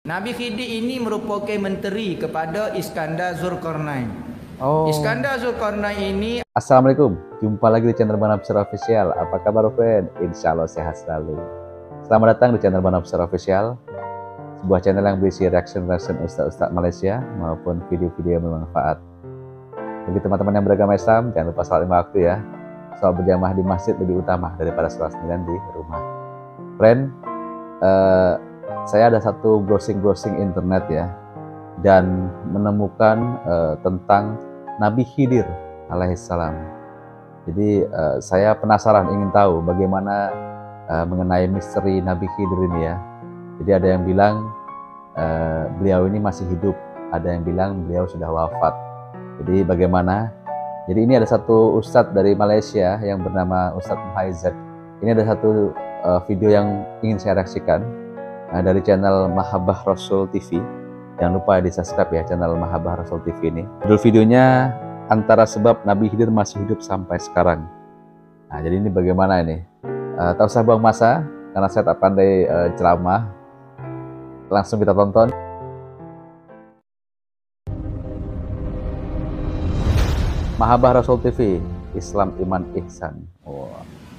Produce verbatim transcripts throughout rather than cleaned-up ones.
Nabi Khidir ini merupakan menteri kepada Iskandar Zulkarnain. Oh. Iskandar Zulkarnain ini. Assalamualaikum, jumpa lagi di channel Banapsar Official. Apa kabar friend? Insya Allah sehat selalu. Selamat datang di channel Banapsar Official, sebuah channel yang berisi reaction-reaction ustaz-ustaz Malaysia maupun video-video yang bermanfaat. Bagi teman-teman yang beragama Islam, jangan lupa salat lima waktu ya. Soal berjamaah di masjid lebih utama daripada salat sembilan di rumah. Friend, uh, saya ada satu browsing-browsing internet ya, dan menemukan uh, tentang Nabi Khidir alaihissalam. Jadi uh, saya penasaran, ingin tahu bagaimana uh, mengenai misteri Nabi Khidir ini ya. Jadi ada yang bilang uh, beliau ini masih hidup, ada yang bilang beliau sudah wafat. Jadi bagaimana? Jadi ini ada satu ustadz dari Malaysia yang bernama Ustadz Muhaizat. Ini ada satu uh, video yang ingin saya reaksikan uh, dari channel Mahabbah Rasul T V. Jangan lupa di subscribe ya channel Mahabbah Rasul T V ini. Judul videonya antara sebab Nabi Khidir masih hidup sampai sekarang. Nah, jadi ini bagaimana ini? Uh, tak usah buang masa karena saya tak pandai uh, ceramah. Langsung kita tonton. Mahabbah Rasul T V, Islam Iman Ihsan. Oh.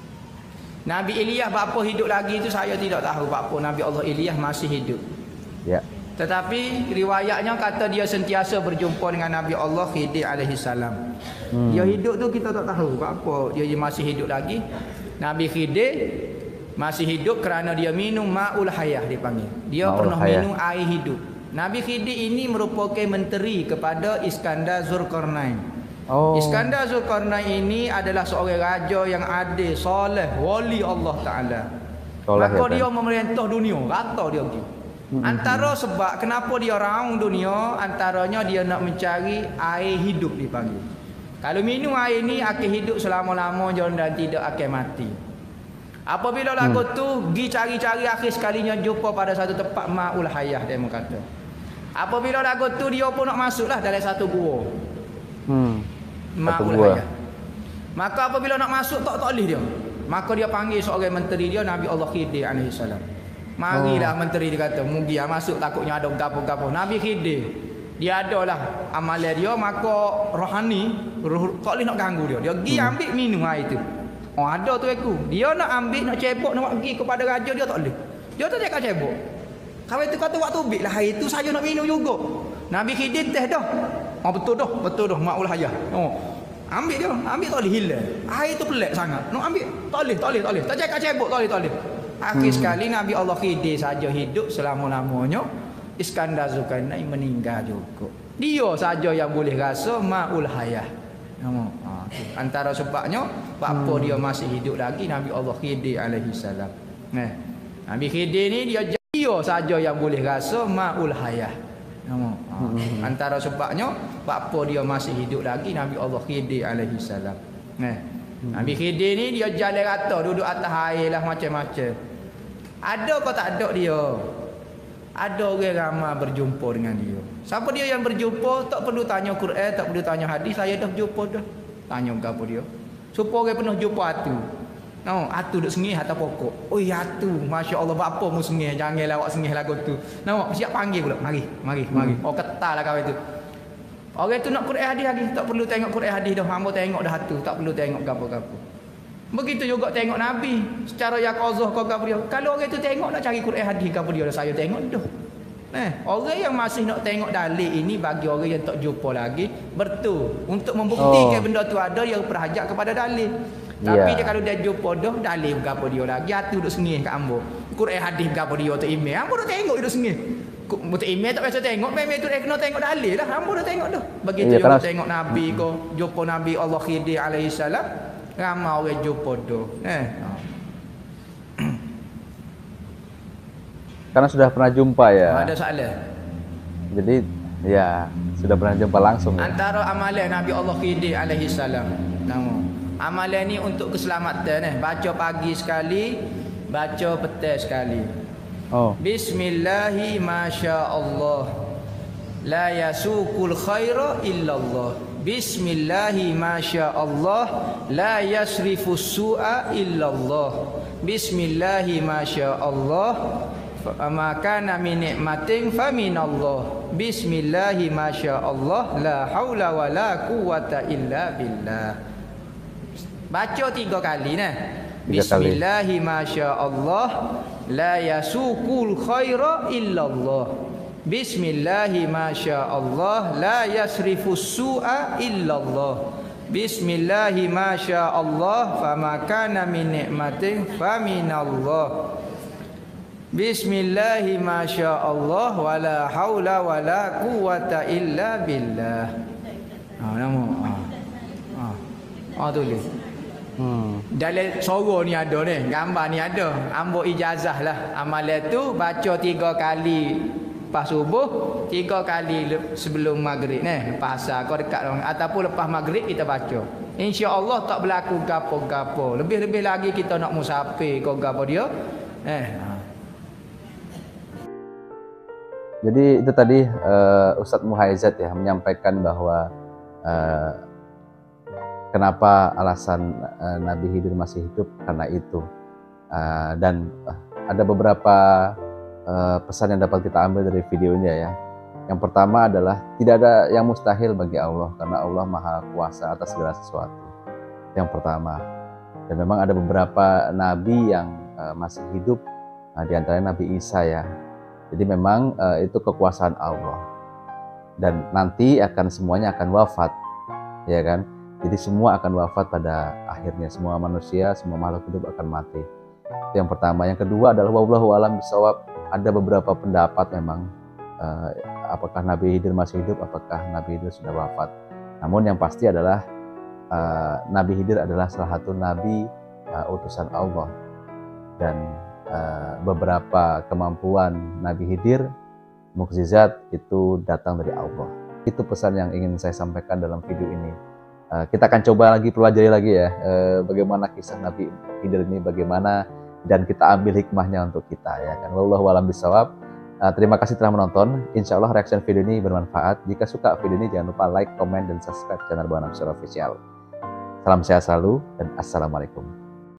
Nabi Ilyas bapa hidup lagi itu saya tidak tahu bapa Nabi Allah Ilyas masih hidup. Ya. Tetapi riwayatnya kata dia sentiasa berjumpa dengan Nabi Allah Khidir alaihi salam. Hmm. Dia hidup tu kita tak tahu bapa dia masih hidup lagi. Nabi Khidir masih hidup kerana dia minum ma'ul hayah dipanggil. Dia Ma'ul pernah hayah. minum air hidup. Nabi Khidir ini merupakan menteri kepada Iskandar Zulkarnain. Oh. Iskandar Zulkarnain ini adalah seorang raja yang adil, soleh, wali Allah Ta'ala. Soleh, Maka ya, dia memerintah dunia, kata dia gitu. Hmm. Antara sebab kenapa dia raung dunia, antaranya dia nak mencari air hidup dipanggil. Kalau minum air ini akan hidup selama-lamanya dan tidak akan mati. Apabila lagu hmm. tu pergi cari-cari, akhir sekalinya jumpa pada satu tempat ma'ul hayah, dia kata. Apabila lagu tu dia pun nak masuklah dalam satu gua. Hmm. Ma'ul hayah. Maka apabila nak masuk tak tak boleh dia. Maka dia panggil seorang menteri dia, Nabi Allah Khidir alaihi salam. Marilah oh. menteri dia kata, mugi masuk takutnya ada gapo-gapo. Nabi Khidir dia adalah amalan dia, maka rohani roh, tak boleh nak ganggu dia. Dia pergi hmm. ambil minum air itu. Oh ada tu aku. Dia nak ambil nak cebok nak pergi kepada raja dia tak boleh. Dia tak cakap cebok. Kalau itu kata waktu ambil lah air itu saya nak minum juga. Nabi Khidir teh dah. Oh betul dah, betul dah ma'ul hayah. Oh. Ambil dia, ambil tak boleh hilang. Air tu pelik sangat. Nak ambil tak boleh, tak boleh, tak boleh. Tak cakap cebok tak boleh, tak boleh. Akhir hmm. sekali Nabi Allah Khidir saja hidup selama-lamanya. Iskandar Zulkarnain meninggal juga. Dia saja yang boleh rasa ma'ul hayah. Oh. Antara sebabnya bapa hmm. dia masih hidup lagi Nabi Allah Khidir alaihi salam. Nah, Nabi Khidir ni dia dia saja yang boleh rasa ma'ul hayah. Oh. Hmm. Antara sebabnya bapa dia masih hidup lagi Nabi Allah Khidir alaihi salam. Nah, hmm. Nabi Khidir ni dia jalan rata duduk atas air lah macam-macam. Ada kau tak ada dia? Ada orang ramai berjumpa dengan dia. Siapa dia yang berjumpa tak perlu tanya Quran, tak perlu tanya hadis, saya dah jumpa dah. Tanya gapo dia. Supaya orang penuh jumpa atu. No, atu duk sengih atas pokok. Oi atu, masya-Allah bapa mu sengih, janganlah awak sengih lagu tu. Nampak siap panggil pula. Mari, mari, hmm. mari. Oh ketallah kau itu. Orang tu nak Quran hadis lagi, tak perlu tengok Quran hadis dah. Hamba tengok dah atu, tak perlu tengok gapo-gapo. Begitu juga tengok Nabi secara yaqazah kau gapo dia. Kalau orang tu tengok nak cari Quran hadis gapo dia, saya tengok dah. Eh, orang yang masih nak tengok dalil ini bagi orang yang tak jumpa lagi betul. Untuk membuktikan oh. benda tu ada, dia berhajat kepada dalil. Tapi yeah. dia kalau dia jumpa dah dalil gapo dia lagi, atu duk sengih kat ambo. Quran hadis gapo dia tu email. Ambo dah tengok dia duk sengih. Mutu email tak biasa tengok, memang tu dia kena tengok dalil lah. Ambo dah tengok dah. Begitu yeah, juga tengok Nabi ko, jumpa Nabi Allah Khidir alaihi salam, ramai orang jumpa dah. Eh. Karena sudah pernah jumpa ya. Ada salah. Jadi ya sudah pernah jumpa langsung. Ya? Antara amalan Nabi Allah Khidir alaihi salam. Nama. Amalan ni untuk keselamatan eh. Baca pagi sekali, baca petang sekali. Oh. Bismillahi masya-Allah. La yasukul khaira illallah. Bismillahi masya-Allah. La yasrifus su'a illallah. Bismillahi masya-Allah. maka min nikmatin fa minallah. Bismillahi masyaallah la haula wala quwata illa billah. Baca tiga kali nah. Bismillahi masyaallah la yasuqul khaira illallah. Bismillahi masyaallah la yasrifus su'a illallah. Bismillahi masyaallah fama kana min nikmatin fa minallah. Bismillahi masyaallah wala haula wala quwata illa billah. Ha nama. Ha. Ha. Ha tulis. Hmm. Dalam suara ni ada ni, gambar ni ada. Ambo ijazah lah. Amalan tu baca tiga kali lepas subuh, tiga kali sebelum maghrib ni, lepas asar kau dekat orang ataupun lepas maghrib kita baca. Insya-Allah tak berlaku gapo-gapo. Lebih-lebih lagi kita nak musafir kau gapo dia. Eh. Jadi itu tadi uh, Ustadz Muhaizat ya menyampaikan bahwa uh, kenapa alasan uh, Nabi Khidir masih hidup karena itu, uh, dan uh, ada beberapa uh, pesan yang dapat kita ambil dari videonya ya. Yang pertama adalah tidak ada yang mustahil bagi Allah karena Allah Maha Kuasa atas segala sesuatu. Yang pertama, dan memang ada beberapa nabi yang uh, masih hidup, uh, di antaranya Nabi Isa ya. Jadi memang uh, itu kekuasaan Allah dan nanti akan semuanya akan wafat, ya kan? Jadi semua akan wafat pada akhirnya, semua manusia, semua makhluk hidup akan mati. Itu yang pertama. Yang kedua adalah wallahu a'lam bishawab. Ada beberapa pendapat memang uh, apakah Nabi Khidir masih hidup, apakah Nabi Khidir sudah wafat. Namun yang pasti adalah uh, Nabi Khidir adalah salah satu nabi uh, utusan Allah, dan uh, beberapa kemampuan Nabi Khidir, mukjizat itu datang dari Allah. Itu pesan yang ingin saya sampaikan dalam video ini. Uh, kita akan coba lagi pelajari lagi ya uh, bagaimana kisah Nabi Khidir ini, bagaimana, dan kita ambil hikmahnya untuk kita ya kan. Wallahu a'lam bishawab. Uh, terima kasih telah menonton. Insya Allah reaction video ini bermanfaat. Jika suka video ini jangan lupa like, comment, dan subscribe channel Bang Nafsir Official. Salam sehat selalu dan assalamualaikum.